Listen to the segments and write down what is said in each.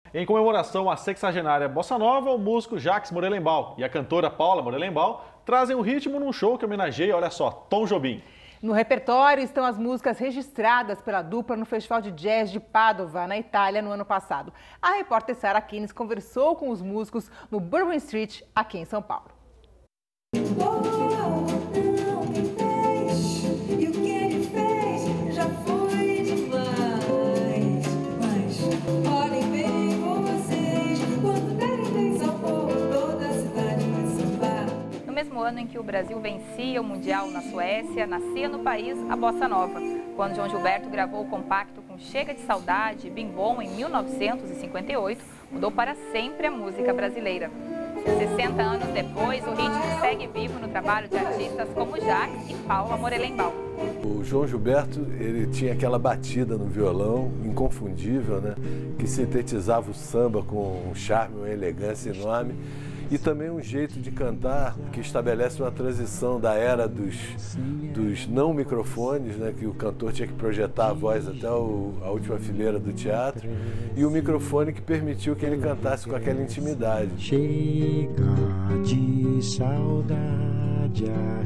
Em comemoração à 60ª Bossa Nova, o músico Jacques Morelenbaum e a cantora Paula Morelenbaum trazem o ritmo num show que homenageia, olha só, Tom Jobim. No repertório estão as músicas registradas pela dupla no Festival de Jazz de Padova, na Itália, no ano passado. A repórter Sarah Kines conversou com os músicos no Bourbon Street, aqui em São Paulo. No mesmo ano em que o Brasil vencia o Mundial na Suécia, nascia no país a Bossa Nova, quando João Gilberto gravou o compacto com Chega de Saudade, Bim Bom, em 1958, mudou para sempre a música brasileira. 60 anos depois, o ritmo segue vivo no trabalho de artistas como Jacques e Paula Morelenbaum. O João Gilberto, ele tinha aquela batida no violão, inconfundível, né? Que sintetizava o samba com um charme, uma elegância enorme. E também um jeito de cantar que estabelece uma transição da era dos não microfones, né, que o cantor tinha que projetar a voz até a última fileira do teatro, e o microfone que permitiu que ele cantasse com aquela intimidade. Chega de saudade, a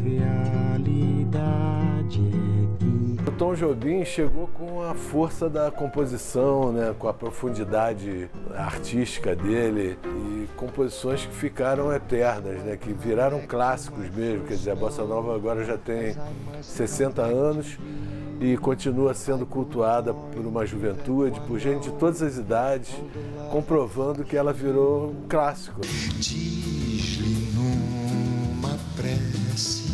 realidade é que... O Tom Jobim chegou com a força da composição, né, com a profundidade artística dele e composições que ficaram eternas, né, que viraram clássicos mesmo. Quer dizer, a Bossa Nova agora já tem 60 anos e continua sendo cultuada por uma juventude, por gente de todas as idades, comprovando que ela virou um clássico. Diz-lhe numa prece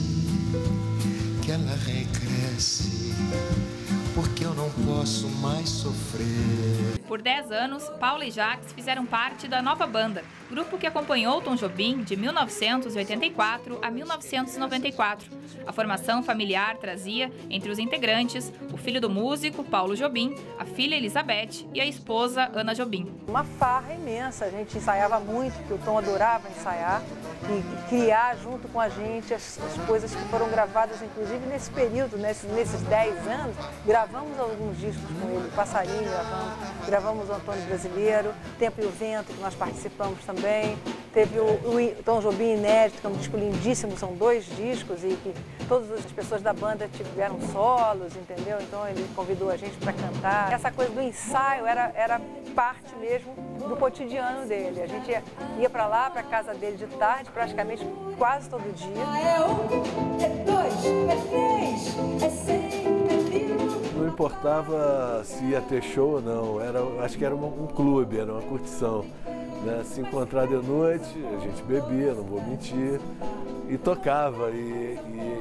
que ela regresse, porque eu não posso mais sofrer. Por 10 anos, Paula e Jacques fizeram parte da Nova Banda, grupo que acompanhou Tom Jobim de 1984 a 1994. A formação familiar trazia, entre os integrantes, o filho do músico, Paulo Jobim, a filha Elizabeth e a esposa, Ana Jobim. Uma farra imensa, a gente ensaiava muito, porque o Tom adorava ensaiar e criar junto com a gente as coisas que foram gravadas, inclusive nesse período, nesses 10 anos, gravamos alguns discos com ele, Passarinho gravamos o Antônio Brasileiro, Tempo e o Vento, que nós participamos também, teve o Tom Jobim Inédito, que é um disco lindíssimo, são 2 discos e que todas as pessoas da banda tiveram solos, entendeu? Então ele convidou a gente para cantar. Essa coisa do ensaio era parte mesmo do cotidiano dele. A gente ia para lá, para a casa dele de tarde, praticamente quase todo dia. É 1, é 2, é 3, é 100. Não importava se ia ter show ou não, acho que era um clube, era uma curtição. Né? Se encontrar de noite, a gente bebia, não vou mentir, e tocava, e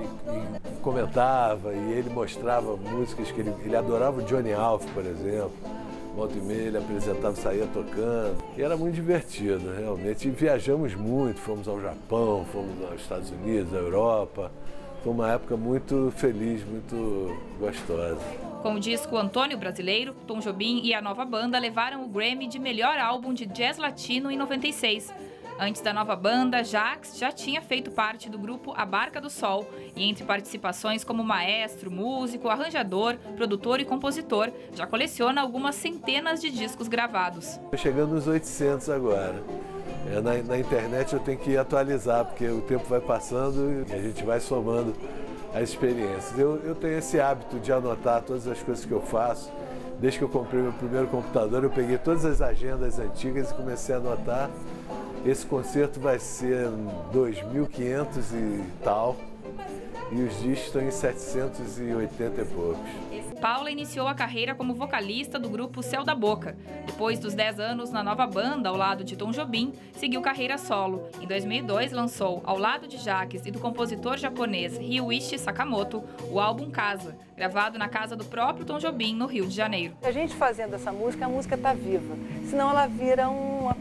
comentava, e ele mostrava músicas que ele adorava o Johnny Alf, por exemplo. Volta e meia ele apresentava, saía tocando, e era muito divertido, realmente. E viajamos muito, fomos ao Japão, fomos aos Estados Unidos, à Europa. Foi uma época muito feliz, muito gostosa. Com o disco Antônio Brasileiro, Tom Jobim e a Nova Banda levaram o Grammy de melhor álbum de jazz latino em 96. Antes da Nova Banda, Jacques já tinha feito parte do grupo A Barca do Sol e entre participações como maestro, músico, arranjador, produtor e compositor, já coleciona algumas centenas de discos gravados. Estou chegando nos 800 agora. Na internet eu tenho que atualizar, porque o tempo vai passando e a gente vai somando as experiências. Eu tenho esse hábito de anotar todas as coisas que eu faço. Desde que eu comprei meu primeiro computador, eu peguei todas as agendas antigas e comecei a anotar. Esse concerto vai ser 2.500 e tal, e os discos estão em 780 e poucos. Paula iniciou a carreira como vocalista do grupo Céu da Boca. Depois dos 10 anos na Nova Banda, ao lado de Tom Jobim, seguiu carreira solo. Em 2002, lançou, ao lado de Jacques e do compositor japonês Ryuichi Sakamoto, o álbum Casa, gravado na casa do próprio Tom Jobim, no Rio de Janeiro. A gente fazendo essa música, a música está viva, senão ela vira uma coisa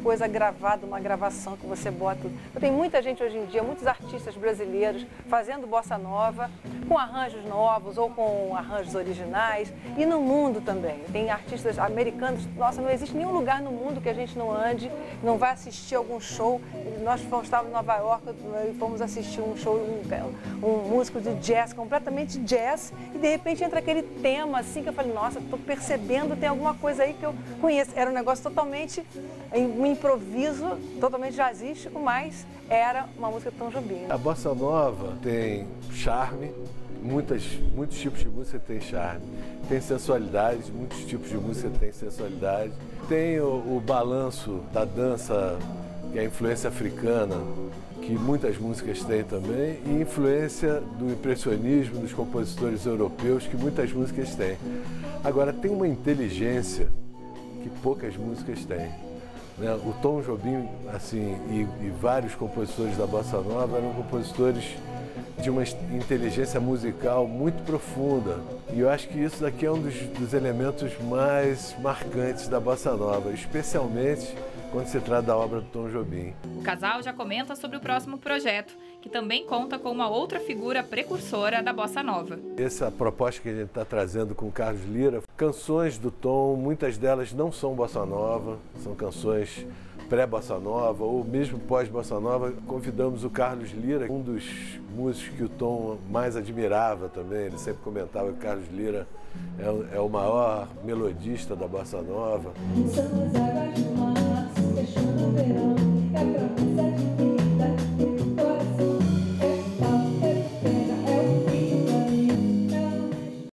coisa gravada, uma gravação que você bota. Tem muita gente hoje em dia, muitos artistas brasileiros fazendo bossa nova, com arranjos novos ou com arranjos originais, e no mundo também. Tem artistas americanos, nossa, não existe nenhum lugar no mundo que a gente não ande, não vai assistir algum show. Nós estávamos em Nova York e fomos assistir um show, um músico de jazz, completamente jazz, e de repente entra aquele tema assim que eu falei, nossa, estou percebendo, tem alguma coisa aí que eu conheço. Era um negócio totalmente, um improviso, totalmente jazzístico, mas era uma música de Tom Jobim. A bossa nova tem charme, muitos tipos de música tem charme, tem sensualidade, muitos tipos de música tem sensualidade, tem o balanço da dança, que é a influência africana, que muitas músicas têm também, e influência do impressionismo dos compositores europeus, que muitas músicas têm. Agora, tem uma inteligência que poucas músicas têm, né? O Tom Jobim, assim, e vários compositores da bossa nova eram compositores de uma inteligência musical muito profunda. E eu acho que isso daqui é um dos elementos mais marcantes da bossa nova, especialmente quando se trata da obra do Tom Jobim. O casal já comenta sobre o próximo projeto, que também conta com uma outra figura precursora da bossa nova. Essa proposta que a gente está trazendo com o Carlos Lyra, canções do Tom, muitas delas não são bossa nova, são canções pré-bossa nova ou mesmo pós-bossa nova. Convidamos o Carlos Lyra, um dos músicos que o Tom mais admirava também. Ele sempre comentava que o Carlos Lyra é o maior melodista da bossa nova. São as águas do mar, se fechando o verão, é a promessa de